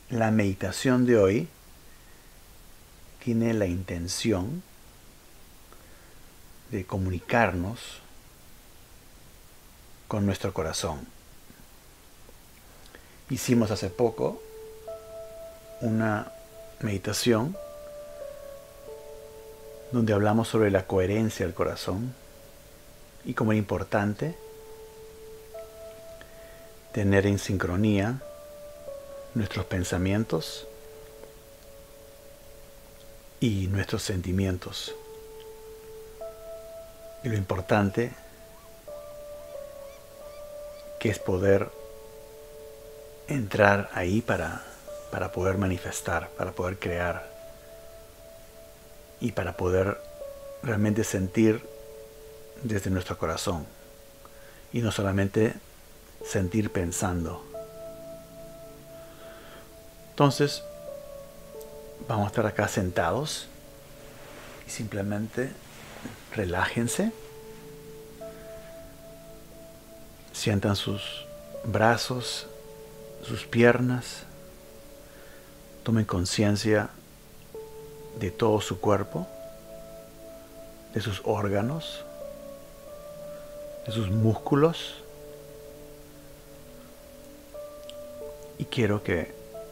La meditación de hoy tiene la intención de comunicarnos con nuestro corazón. Hicimos hace poco una meditación donde hablamos sobre la coherencia del corazón y cómo es importante tener en sincronía nuestros pensamientos y nuestros sentimientos. Y lo importante que es poder entrar ahí para poder manifestar, para poder crear y para poder realmente sentir desde nuestro corazón y no solamente sentir pensando. Entonces vamos a estar acá sentados y simplemente relájense, sientan sus brazos, sus piernas, tomen conciencia de todo su cuerpo, de sus órganos, de sus músculos, y quiero que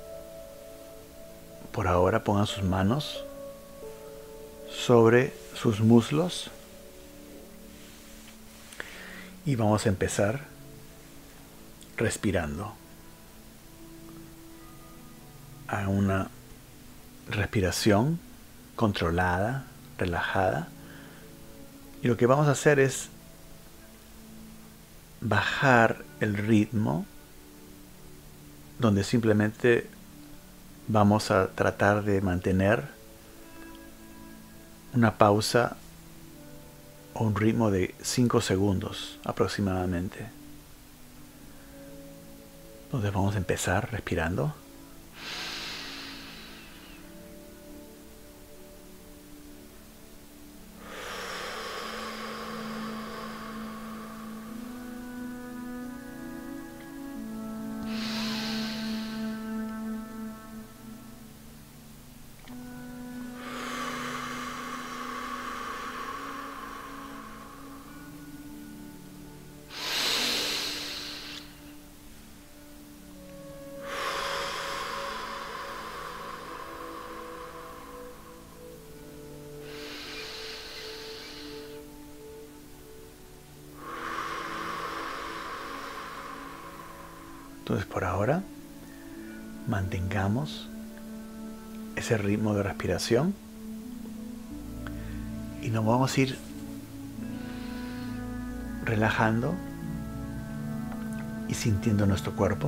por ahora pongan sus manos sobre sus muslos y vamos a empezar respirando a una respiración controlada, relajada, y lo que vamos a hacer es bajar el ritmo, donde simplemente vamos a tratar de mantener una pausa o un ritmo de 5 segundos aproximadamente. Entonces vamos a empezar respirando. Entonces por ahora mantengamos ese ritmo de respiración y nos vamos a ir relajando y sintiendo nuestro cuerpo,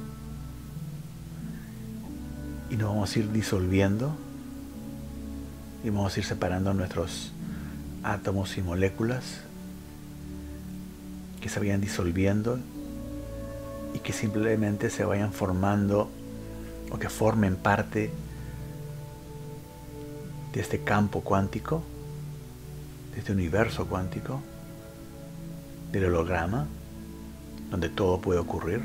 y nos vamos a ir disolviendo y vamos a ir separando nuestros átomos y moléculas que se vayan disolviendo y que simplemente se vayan formando o que formen parte de este campo cuántico, de este universo cuántico, del holograma, donde todo puede ocurrir.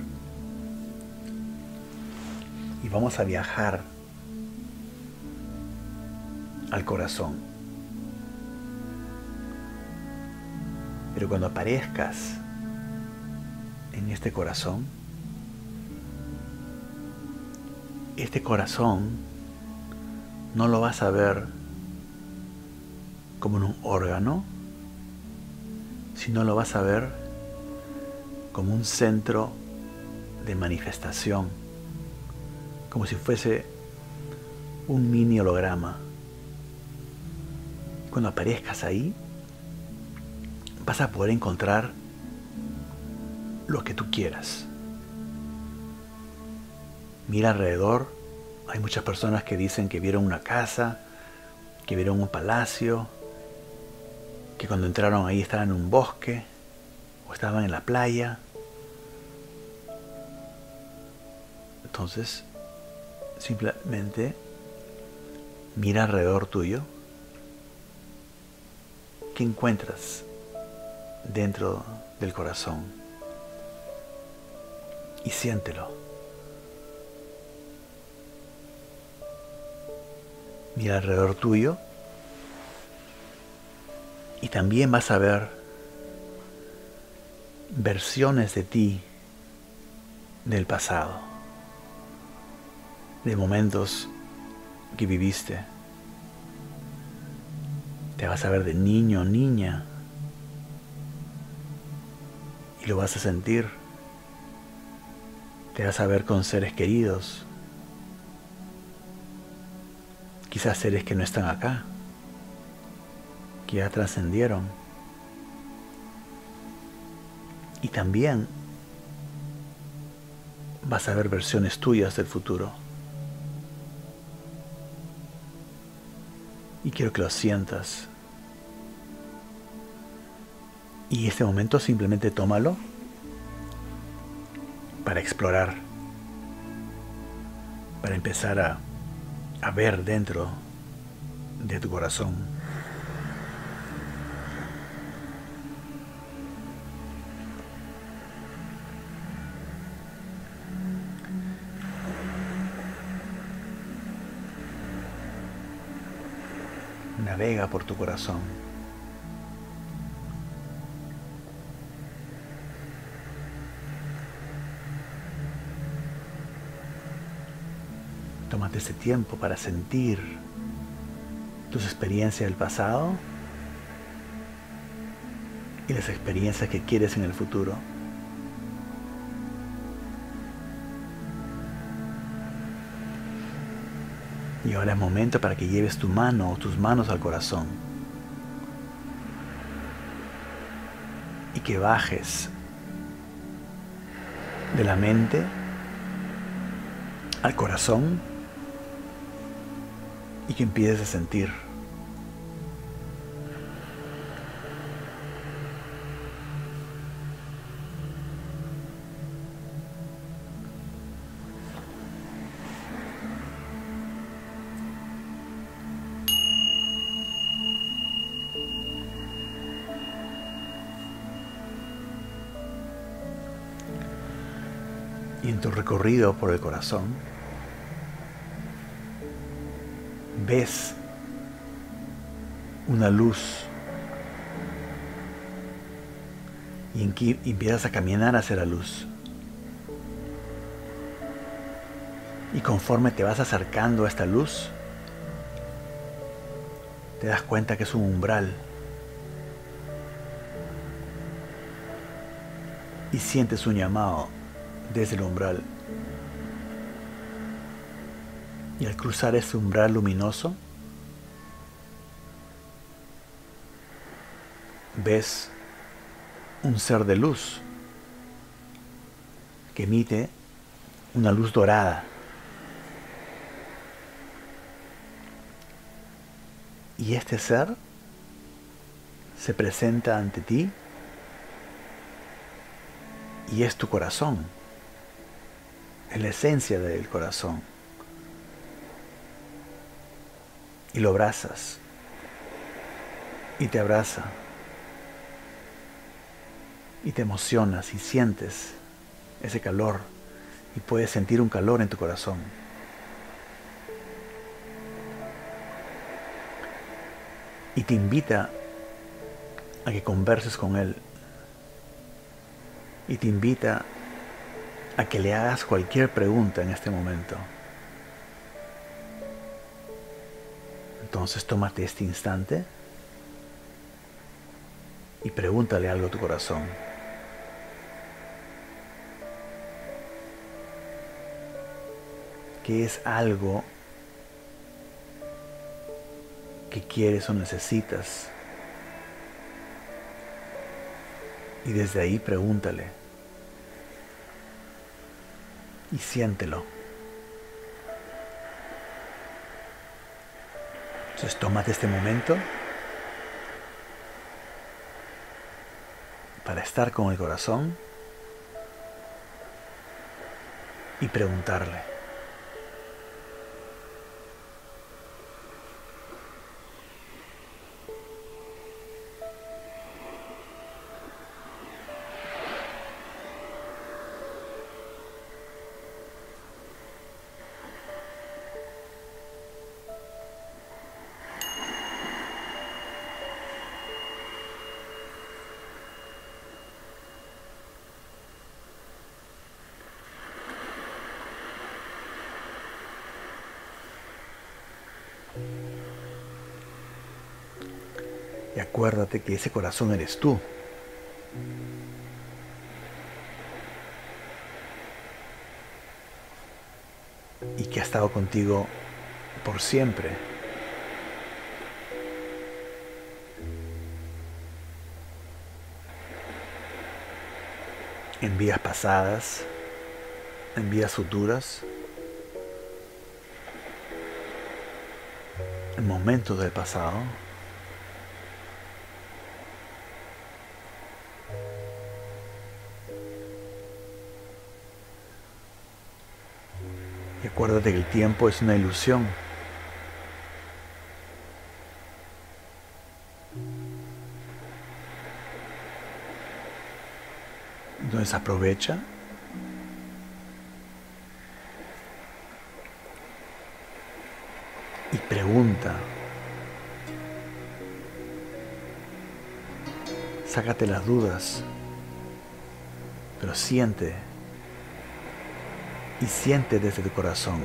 Y vamos a viajar al corazón. Pero cuando aparezcas en este corazón no lo vas a ver como en un órgano, sino lo vas a ver como un centro de manifestación, como si fuese un mini holograma. Cuando aparezcas ahí, vas a poder encontrar lo que tú quieras. Mira alrededor, hay muchas personas que dicen que vieron una casa, que vieron un palacio, que cuando entraron ahí estaban en un bosque o estaban en la playa. Entonces, simplemente mira alrededor tuyo. ¿Qué encuentras dentro del corazón? Y siéntelo. Mira alrededor tuyo y también vas a ver versiones de ti del pasado, de momentos que viviste. Te vas a ver de niño o niña y lo vas a sentir. Te vas a ver con seres queridos, quizás seres que no están acá, que ya trascendieron. Y también vas a ver versiones tuyas del futuro. Y quiero que lo sientas. Y este momento simplemente tómalo para explorar, para empezar a ver dentro de tu corazón. Navega por tu corazón. Tómate ese tiempo para sentir tus experiencias del pasado y las experiencias que quieres en el futuro. Y ahora es momento para que lleves tu mano o tus manos al corazón y que bajes de la mente al corazón y que empieces a sentir. Y en tu recorrido por el corazón, ves una luz y empiezas a caminar hacia la luz. Y conforme te vas acercando a esta luz, te das cuenta que es un umbral. Y sientes un llamado desde el umbral. Y al cruzar ese umbral luminoso, ves un ser de luz que emite una luz dorada. Y este ser se presenta ante ti y es tu corazón, es la esencia del corazón. Y lo abrazas y te abraza y te emocionas y sientes ese calor y puedes sentir un calor en tu corazón. Y te invita a que converses con él. Y te invita a que le hagas cualquier pregunta en este momento. Entonces tómate este instante y pregúntale algo a tu corazón. ¿Qué es algo que quieres o necesitas? Y desde ahí pregúntale. Y siéntelo. Entonces tómate este momento para estar con el corazón y preguntarle. Y acuérdate que ese corazón eres tú. Y que ha estado contigo por siempre. En vidas pasadas, en vidas futuras, en momentos del pasado. Y acuérdate que el tiempo es una ilusión. Entonces aprovecha y pregunta. Sácate las dudas, pero siente. Y siente desde tu corazón.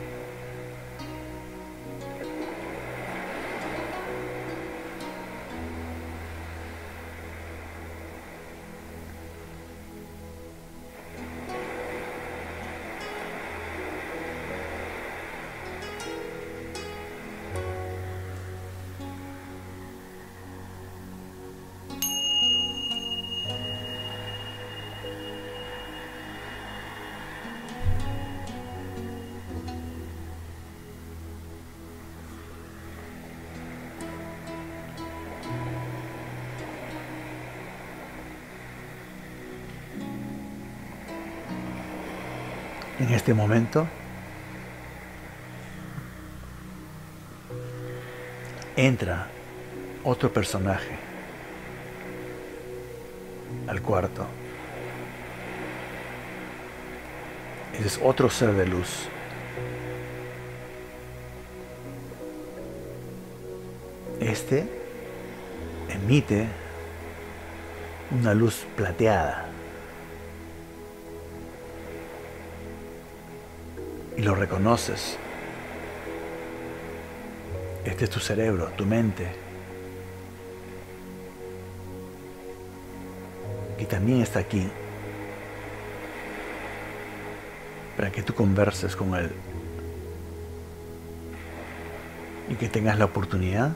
En este momento, entra otro personaje al cuarto. Ese es otro ser de luz. Este emite una luz plateada. Y lo reconoces. Este es tu cerebro, tu mente. Que también está aquí para que tú converses con él. Y que tengas la oportunidad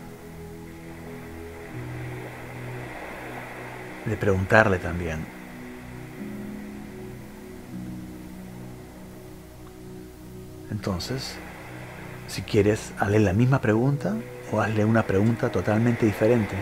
de preguntarle también. Entonces, si quieres, hazle la misma pregunta o hazle una pregunta totalmente diferente.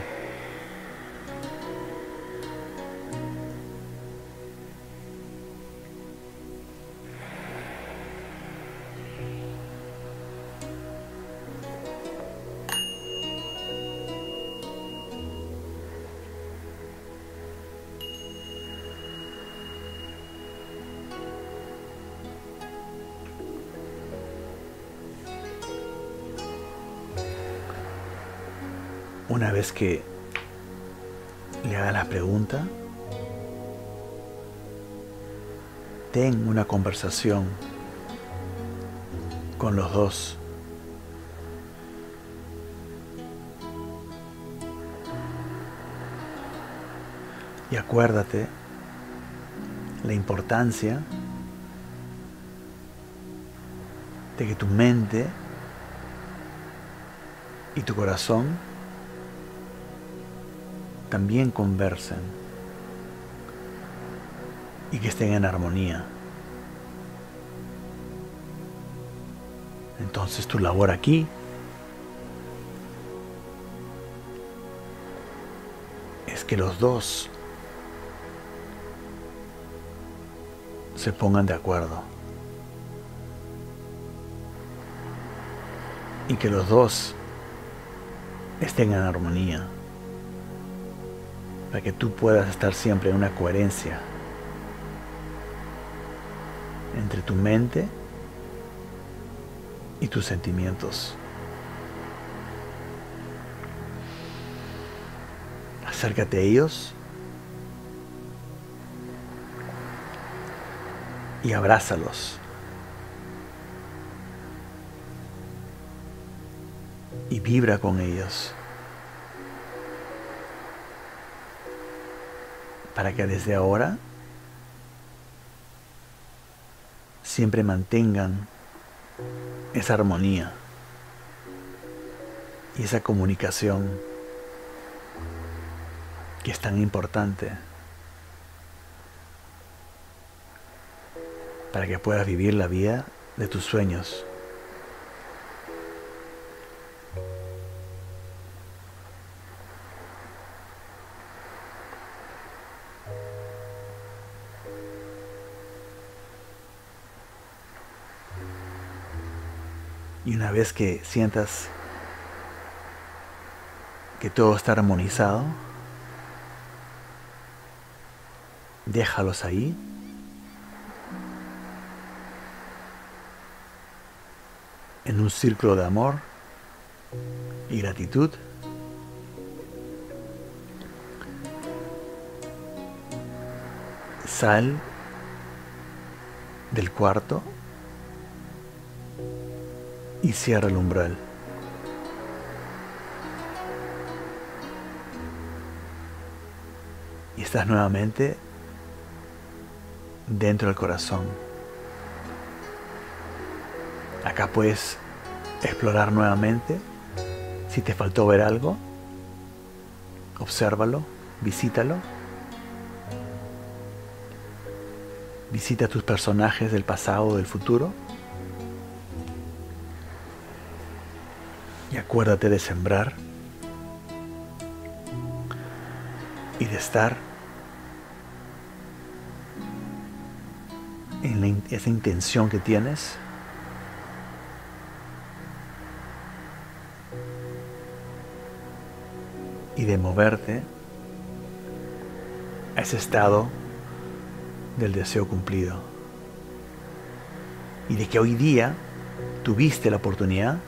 Una vez que le hagas la pregunta, ten una conversación con los dos. Y acuérdate la importancia de que tu mente y tu corazón también conversen y que estén en armonía. Entonces tu labor aquí es que los dos se pongan de acuerdo y que los dos estén en armonía, para que tú puedas estar siempre en una coherencia entre tu mente y tus sentimientos. Acércate a ellos y abrázalos. Y vibra con ellos. para que desde ahora siempre mantengan esa armonía y esa comunicación que es tan importante para que puedas vivir la vida de tus sueños. Y una vez que sientas que todo está armonizado, déjalos ahí. En un círculo de amor y gratitud. Sal del cuarto y cierra el umbral. Y estás nuevamente dentro del corazón. Acá puedes explorar nuevamente. Si te faltó ver algo, obsérvalo, visítalo. Visita a tus personajes del pasado o del futuro. Y acuérdate de sembrar y de estar en esa intención que tienes. Y de moverte a ese estado del deseo cumplido. Y de que hoy día tuviste la oportunidad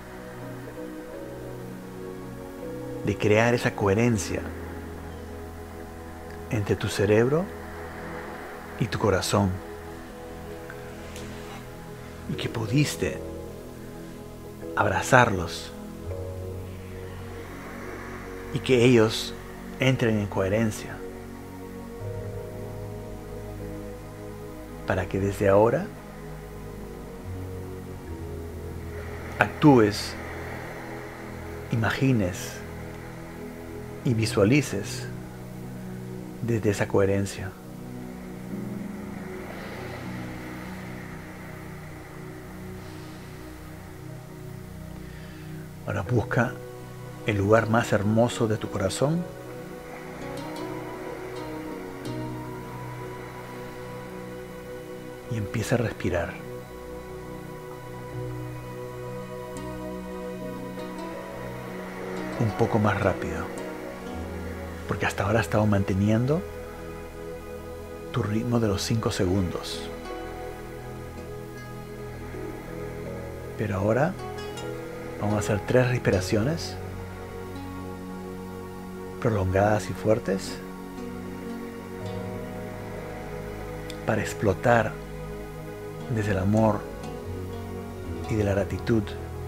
de crear esa coherencia entre tu cerebro y tu corazón. Y que pudiste abrazarlos. Y que ellos entren en coherencia. Para que desde ahora actúes, imagines y visualices desde esa coherencia. Ahora busca el lugar más hermoso de tu corazón y empieza a respirar. Un poco más rápido, porque hasta ahora has estado manteniendo tu ritmo de los 5 segundos. Pero ahora vamos a hacer 3 respiraciones prolongadas y fuertes para explotar desde el amor y de la gratitud,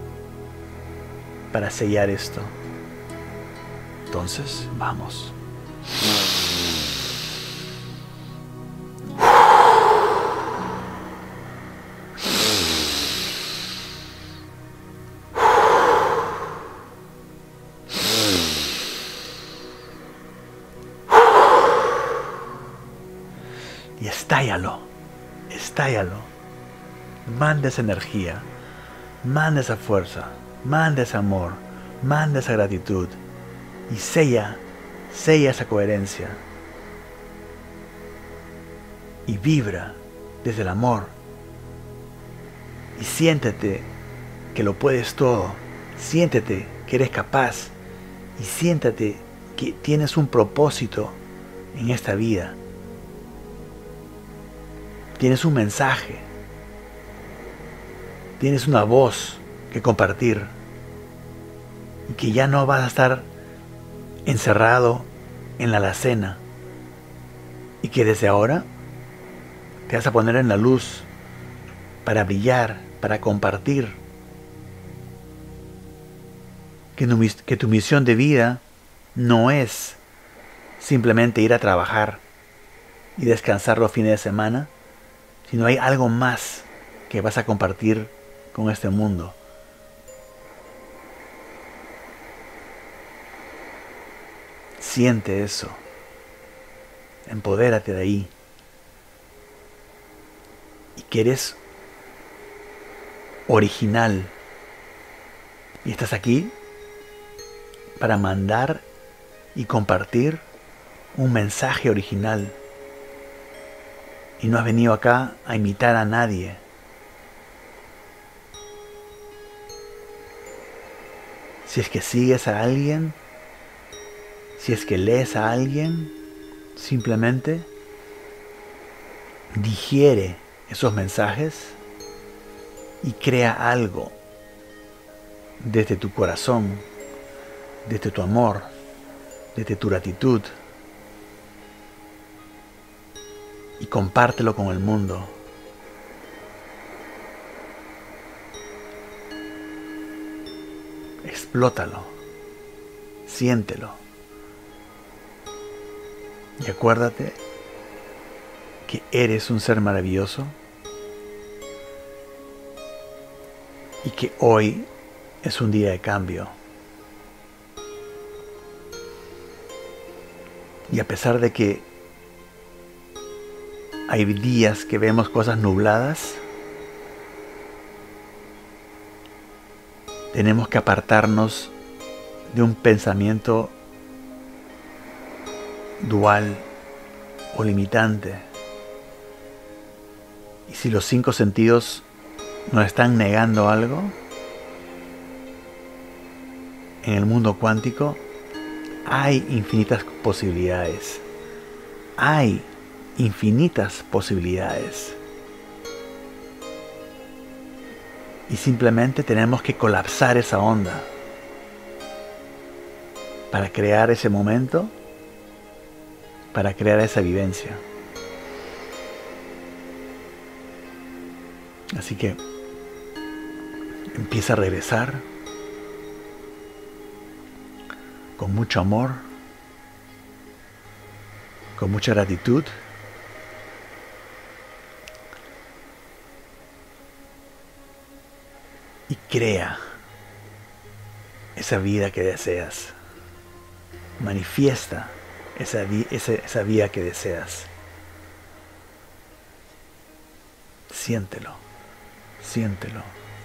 para sellar esto. Entonces, vamos. Y estállalo, estállalo. Manda esa energía, manda esa fuerza, manda ese amor, manda esa gratitud. Y sella esa coherencia. Y vibra desde el amor. Y siéntete que lo puedes todo. Siéntete que eres capaz. Y siéntate que tienes un propósito en esta vida. Tienes un mensaje. Tienes una voz que compartir. Y que ya no vas a estar encerrado en la alacena. Y que desde ahora te vas a poner en la luz para brillar, para compartir. Que tu misión de vida no es simplemente ir a trabajar y descansar los fines de semana, sino hay algo más que vas a compartir con este mundo. Siente eso. Empodérate de ahí. Y que eres original. Y estás aquí para mandar y compartir un mensaje original. Y no has venido acá a imitar a nadie. Si es que sigues a alguien, si es que lees a alguien, simplemente digiere esos mensajes y crea algo desde tu corazón, desde tu amor, desde tu gratitud, y compártelo con el mundo. Explótalo, siéntelo y acuérdate que eres un ser maravilloso y que hoy es un día de cambio. Y a pesar de que hay días que vemos cosas nubladas, tenemos que apartarnos de un pensamiento dual o limitante. Y si los 5 sentidos nos están negando algo, en el mundo cuántico hay infinitas posibilidades. Hay infinitas posibilidades. Y simplemente tenemos que colapsar esa onda para crear ese momento, para crear esa vivencia. Así que empieza a regresar con mucho amor, con mucha gratitud, y crea esa vida que deseas. Manifiesta esa vida que deseas. Siéntelo, siéntelo.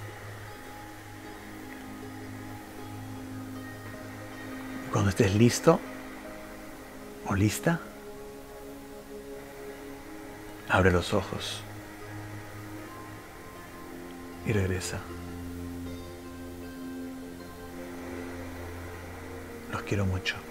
Cuando estés listo o lista, abre los ojos y regresa. Los quiero mucho.